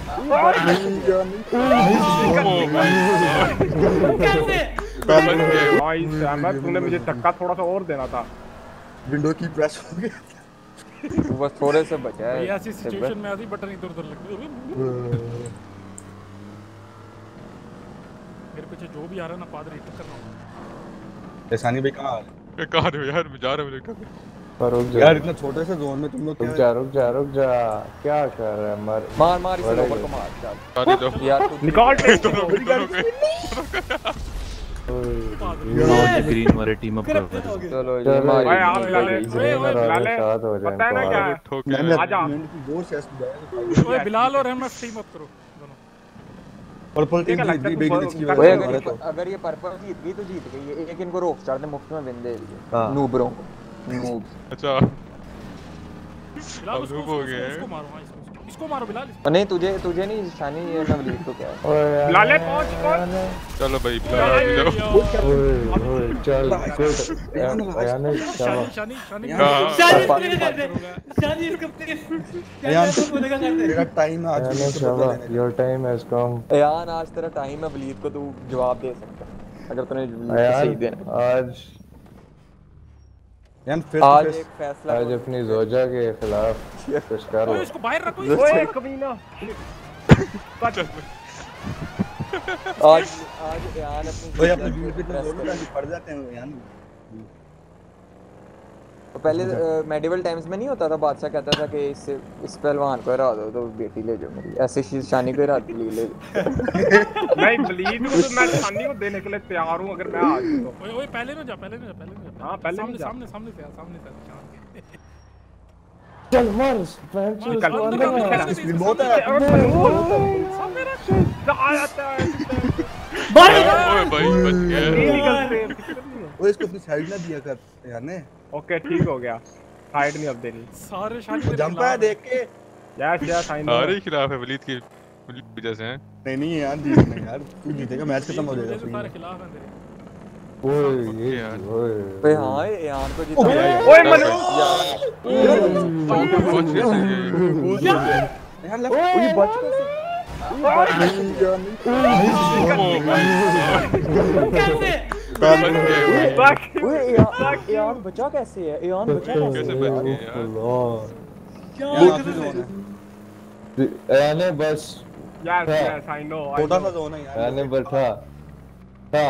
भाई सहमत, तूने मुझे धक्का थोड़ा सा और देना था। विंडो की प्रेस हो गया। बस थोड़े से बचा है। ऐसी सिचुएशन में आती बटन इधर उधर लगती है। मेरे पीछे जो भी आ रहा है ना पादरी टक्कर ना हो। एहसानी भाई कहाँ हो यार, मैं जा रहा हूँ यार इतना छोटे से जोन में तुम लोग क्या। रुक जा क्या कर रहा है। मार इसे ऊपर को मार चल यार निकाल ग्रीन वाले टीम अप कर। चलो भाई आप बिलाल पता है ना क्या, आजा। ओए बिलाल और एमएफ टीम अप करो दोनों। पर्पल टीम अगर ये पर्पल जीत गई तो जीत गई है। एक इनको रोक स्टार ने मुफ्त में विन दे दी नूबरों को। अच्छा बिलाल उसको मारो। इसको मारो बिलाल। नहीं तुझे नहीं शानी, ये मैं वलीद को क्या बिलाल पहुंच। चलो भाई बिलाल चल योर टाइम हैज कम। यान आज तेरा टाइम है वलीद को तू जवाब दे सकता अगर तूने सही देना। आज एक फैसला आज अपनी जोजा के खिलाफ कुछ करो। इसको बाहर रखो। ओए कमीना। आज यान अपनी पड़ जाते हैं यान। तो पहले मेडिवल टाइम्स में नहीं होता था, बादशाह कहता था कि इस पहलवान को हरा दो तो बेटी ले जाओ मेरी। ऐसे शानी को हरा ले नहीं वलीद को तो मैं शानी को देने के लिए तैयार हूं अगर मैं आ जाऊं तो। ओए पहले ना जा। हां पहले सामने जा। सामने से चल मार बहुत है सामने रख आया था। ओए भाई बच गया। ओए इसको अपनी साइड ना दिया कर यार ने। ओके ठीक हो गया, साइड नहीं अब देनी। सारे शानी जंप है देख के। Yes I know. सारे खिलाफ है वलीद की वजह से हैं। नहीं यार जीतना यार, तू जीतेगा मैच खत्म हो जाएगा। सारे खिलाफ हैं तेरे। ओए हां यान को जीता। ओए मनु यार लग ये बच ओए यान बचा कैसे है? यान बचा कैसे बच गए यार ने बस यस आई नो। छोटा सा जोन है यार। यार ने बैठा था।